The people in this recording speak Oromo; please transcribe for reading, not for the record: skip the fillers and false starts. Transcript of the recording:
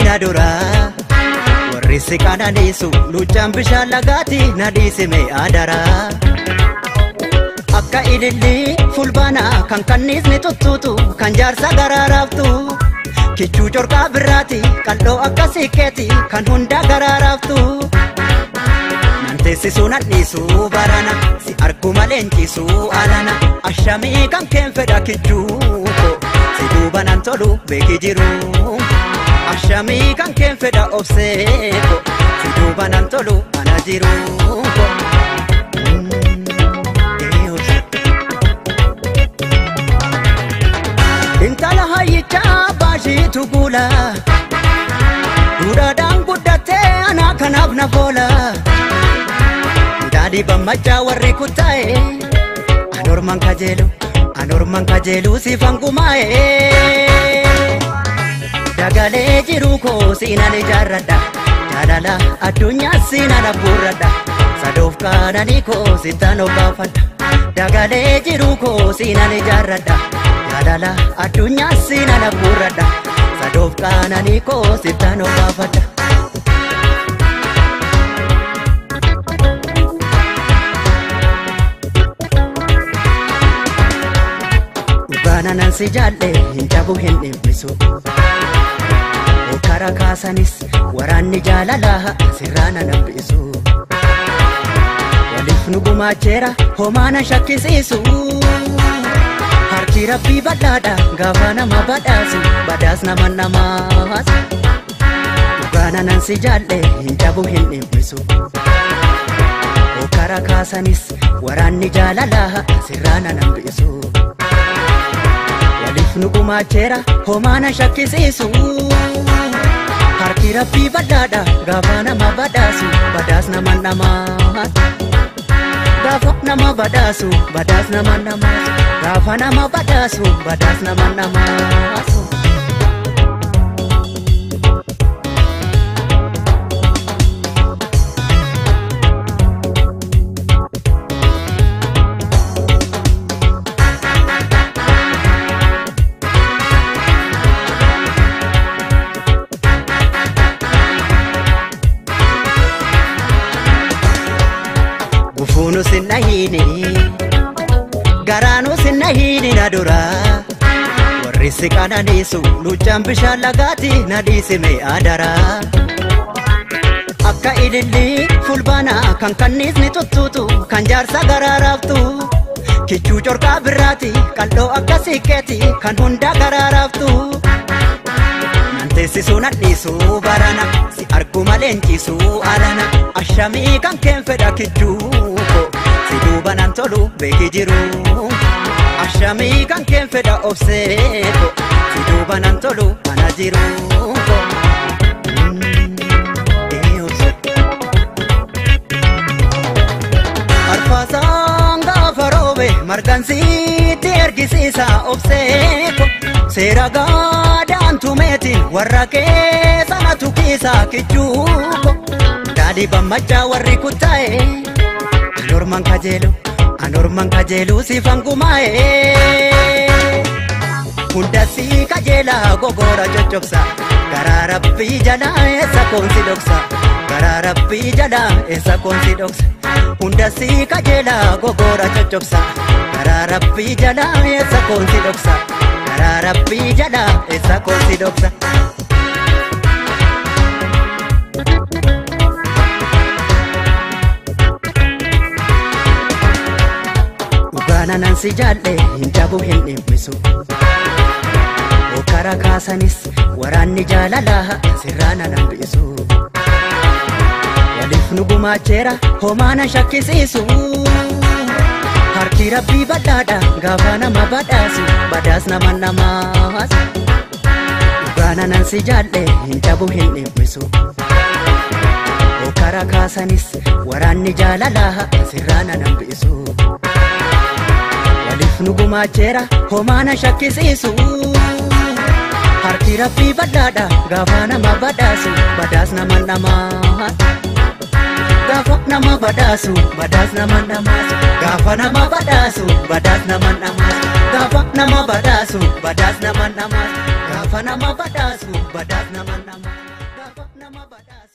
na dura warri si qananiisu luchaan bishaan lagaati na dhiisime adara akka ililli fulbaana kan kanniisni tuttuutu kan jaarsa garaaraaftu kichuu corqaa birraati qal'oo akka siqqeeti kan hunda garaaraaftu teessisuu nadhiisuu barana si arguma leenjisuu alana ashamii kan keen fedha kichuu si duuba nan tolu beeki jiru ashamii kan keen fedha obseeko si duuba nan tolu ana jiru intala hayyichaa baashiitu guula duudhaadhaan guddattee anaa kanaaf na boola Dadi bamacha warri kutae anorman kajelu si fangumae dagale jiru ko sinani jarrada jalala adunya sinana burrada sadof kanani ko sitano bafada dagale jiru ko sinani jarrada jalala adunya sinana burrada sadof kanani ko sitano bafada Nanan si jalle hinjabu hin dhimmisu Okara kaasanis waraanni jaalala sirraana nambisu Waliif nu gumaacheera homaana shakkisiisu Harki rabbii badhaadha gaafa nama badhaasu badhaas nama namaas Nanan si jalle hinjabu hin dhimmisu Okara kaasanis waraanni jaalala sirraana nambisu Nuguma chera homana shakkisiisu Harki rabbii badhaadha gaafa nama badhaasu badhaas nama namaas Gaafa nama badhaasu badhaas nama namaas Gaafa nama badhaasu badhaas nama namaas Funu sinahini garanu sinahini na dura warri si qananiisu luchaan bishaan lagaati na dhiisime adara akka ililli fulbaana kan kanniisni tuttuutu kan jaarsa garaaraaftu kichuu corqaa birraati qal'oo akka siqqeeti kan hunda garaaraaftu teessisuu nadhiisuu barana si arguma leenjisuu alana ashamii kan keen fedha kichuu si duuba nan tolu beeki jiru ashamii kan keen fedha obseeko si duuba nan tolu ana jiru arfaasaan gaafa roobe margansiitti ergisiisa obseeko seera gaadhaan tumeetiin warra keessana tukiisa kichuuko daadii bamacha warri kutae anorman kajelu si fangumae hunda si kajela gogora chochoksa garaa rabbii jala eessa koonsi dhoksa garaa rabbii jala eessa koonsi dhoksa hunda si kajela gogora chochoksa garaa rabbii jala eessa koonsi dhoksa garaa rabbii jala eessa koonsi dhoksa Nanan si jalle hinjabu hin dhimmisu Okara kaasanis waraanni jaalala sirraana nambisu Waliif nu gumaacheera homaana shakkisiisu Harki rabbii badhaadha gaafa nama badhaasu badhaas nama namaas Nanan si jalle hinjabu hin dhimmisu Okara kaasanis waraanni jaalala sirraana nambisu Nuguma chera homana shakkisiisu Harki rabbii badhaadha gaafa nama badhaasu badhaas nama namaas Gaafa nama badhaasu badhaas nama namaas Gaafa nama badhaasu badhaas nama namaas Gaafa nama badhaasu badhaas nama namaas Gaafa nama badhaasu badhaas nama namaas gaafa nama badhaasa.